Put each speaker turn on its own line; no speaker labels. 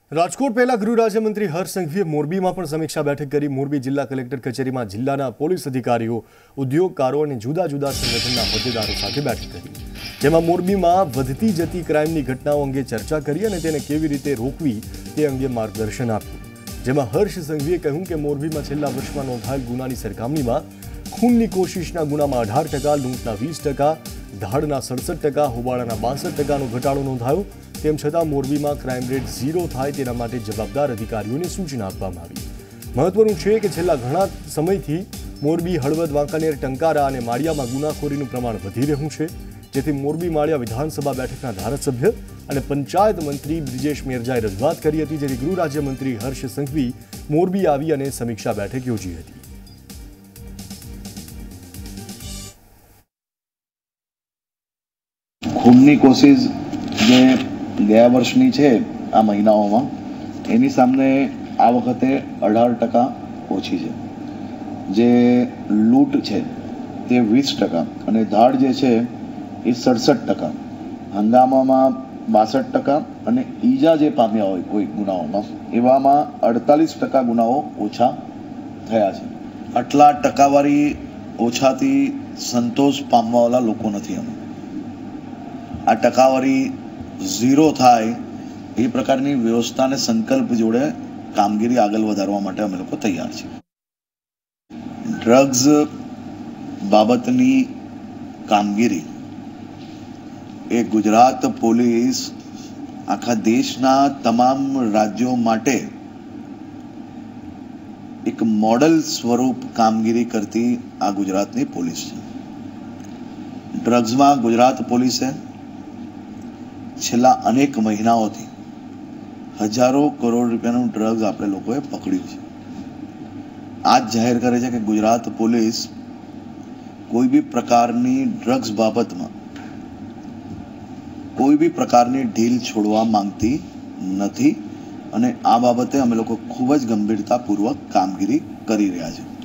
રાજકોટ પહેલા ગૃહ રાજ્યમંત્રી હર્ષ સંઘવીએ મોરબીમાં પણ સમીક્ષા બેઠક કરી। મોરબી જિલ્લા કલેક્ટર કચેરીમાં જિલ્લાના પોલીસ અધિકારીઓ, ઉદ્યોગકારો અને જુદા જુદા સંગઠનના હોદ્દેદારો સાથે બેઠક કરી, જેમાં મોરબીમાં વધતી જતી ક્રાઇમની ઘટનાઓ અંગે ચર્ચા કરી અને તેને કેવી રીતે રોકવી તે અંગે માર્ગદર્શન આપ્યું। જેમાં હર્ષ સંઘવીએ કહ્યું કે મોરબીમાં છેલ્લા વર્ષમાં નોંધાયેલ ગુનાની સરખામણીમાં ખૂનની કોશિશના ગુનામાં 18%, લૂંટના 20%, ધાડના 67%, હોબાળાના 62%નો ઘટાડો નોંધાયો। તેમ છતાં મોરબીમાં ક્રાઇમ રેટ 0 થાય તેના માટે જવાબદાર અધિકારીઓને સૂચના આપવામાં આવી। મહત્વનું છે કે છેલ્લા ઘણા સમયથી મોરબી, હળવદ, વાંકાનેર, ટંકારા અને માળિયામાં ગુનાખોરીનું પ્રમાણ વધી રહ્યું છે, જેથી મોરબી માળિયા વિધાનસભા બેઠકના ધારાસભ્ય અને પંચાયત મંત્રી બ્રિજેશ મેરજાએ રજૂઆત કરી હતી, જેથી ગૃહ રાજ્યમંત્રી હર્ષ સંઘવી મોરબી આવી અને સમીક્ષા બેઠક યોજી હતી।
खूननी कोशिश जे ગયા વર્ષની છે આ મહિનાઓમાં એની સામે આ વખતે 18% ઓછી છે। જે લૂંટ છે તે 20% અને ધાડ જે છે એ 67%, હંગામામાં 62% અને ઈજા જે પામ્યા હોય કોઈ ગુનાઓમાં એવામાં 48% ગુનાઓ ઓછા થયા છે। આટલા ટકાવારી ઓછાથી સંતોષ પામવાવાળા લોકો નથી અમે। આ ટકાવારી 0 થાય એ પ્રકારની વ્યવસ્થા અને સંકલ્પ જોડે કામગીરી આગળ વધારવા માટે અમે લોકો તૈયાર છીએ। ડ્રગ્સ બાબતની કામગીરી એ ગુજરાત પોલીસ આખા દેશના તમામ રાજ્યો માટે એક મોડલ સ્વરૂપ કામગીરી કરતી આ ગુજરાતની પોલીસ છે। ડ્રગ્સમાં ગુજરાત પોલીસે છેલ્લા અનેક મહિનાઓથી હજારો કરોડ રૂપિયાનું ડ્રગ્સ આપણે લોકોએ પકડ્યું છે। આ જ જાહેર કરે છે કે ગુજરાત પોલીસ કોઈ બી પ્રકારની ડ્રગ્સ બાબતમાં કોઈ બી પ્રકારની ઢીલ છોડવા માંગતી નથી અને આ બાબતે અમે લોકો ખૂબ જ ગંભીરતાપૂર્વક કામગીરી કરી રહ્યા છીએ।